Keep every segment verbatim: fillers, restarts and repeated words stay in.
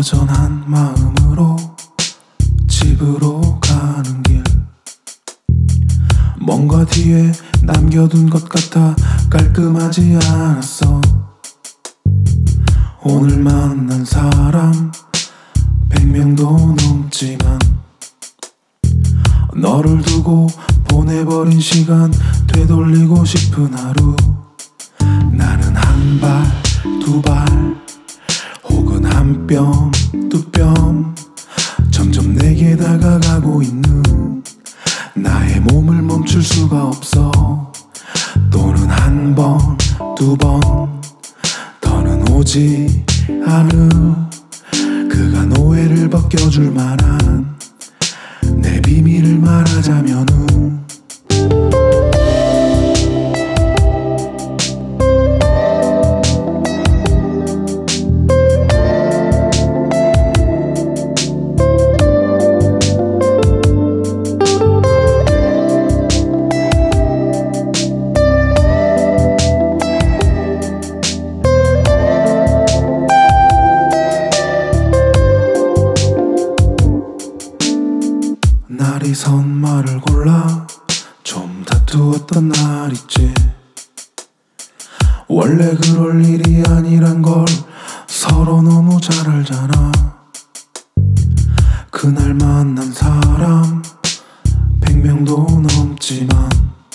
허전한 마음으로 집으로 가는 길, 뭔가 뒤에 남겨둔 것 같아 깔끔하지 않았어. 오늘 만난 사람 백 명도 넘지만 너를 두고 보내버린 시간 되돌리고 싶은 하루. 나는 한 발, 두 발, 혹은 한 뼘, 두 뼘 점점 내게 다가가고 있는 나의 몸을 멈출 수가 없어. 또는 한 번, 두 번 더는 오지 않을 그가 노예를 벗겨줄 만한 내 비밀을 말하자면은 날이 선 말을 골라 좀 다투었던 날 있지. 원래 그럴 일이 아니란 걸 서로 너무 잘 알잖아. 그날 만난 사람 백 명도 넘지만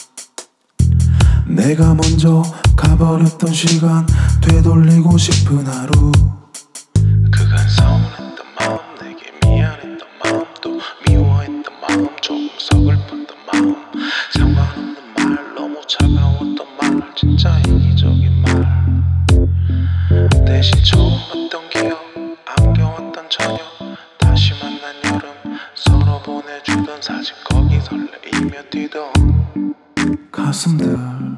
내가 먼저 가버렸던 시간 되돌리고 싶은 하루. 그간 서운했던 마음, 내게 미안했던 마음, 또 미워했던 마음, 조금 서글펐던 마음, 상관없는 말, 너무 차가웠던 말, 진짜 이기적인 말. 대신 처음 봤던 기억, 안겨왔던 저녁, 다시 만난 여름, 서로 보내주던 사진, 거기 설레이며 뛰던 가슴들.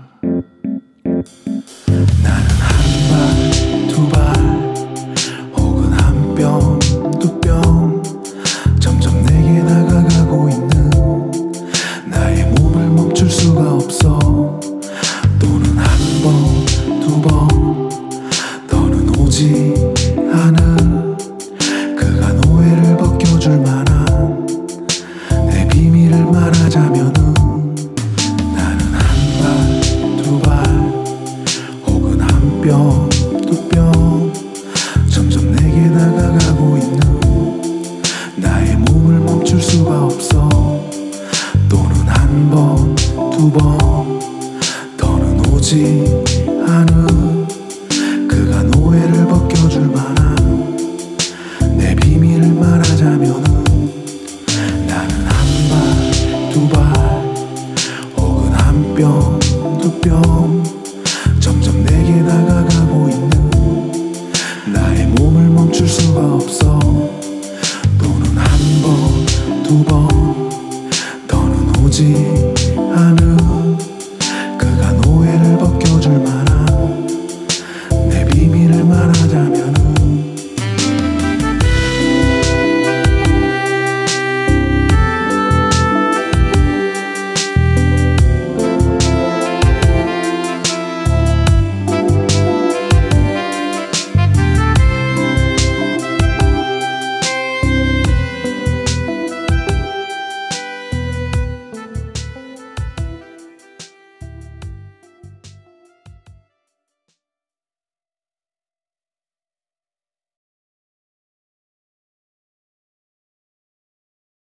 나는 한 발, 두 발, 혹은 한 뼘, 두 뼘 점점 내게 다가가고 있는 나의 몸을 멈출 수가 없어. 또는 한 번, 두 번 더는 오지 않을 그가 노예를 벗겨줄 만한 내 비밀을 말하자면은 나는 한 발, 두 발, 혹은 한 뼘, 두 뼘 점점 내게 다가가고 있는 나의 몸을 멈출 수가 없어. 또는 한 번, 두 번 더는 오지 않을 그가 노예를 벗겨줄 만한 내 비밀을 말하자면은 나는 한 발, 두 발, 혹은 한 뼘, 두 뼘 점점 내게 다가가고 있는 나의 몸을 멈출 수가 없어.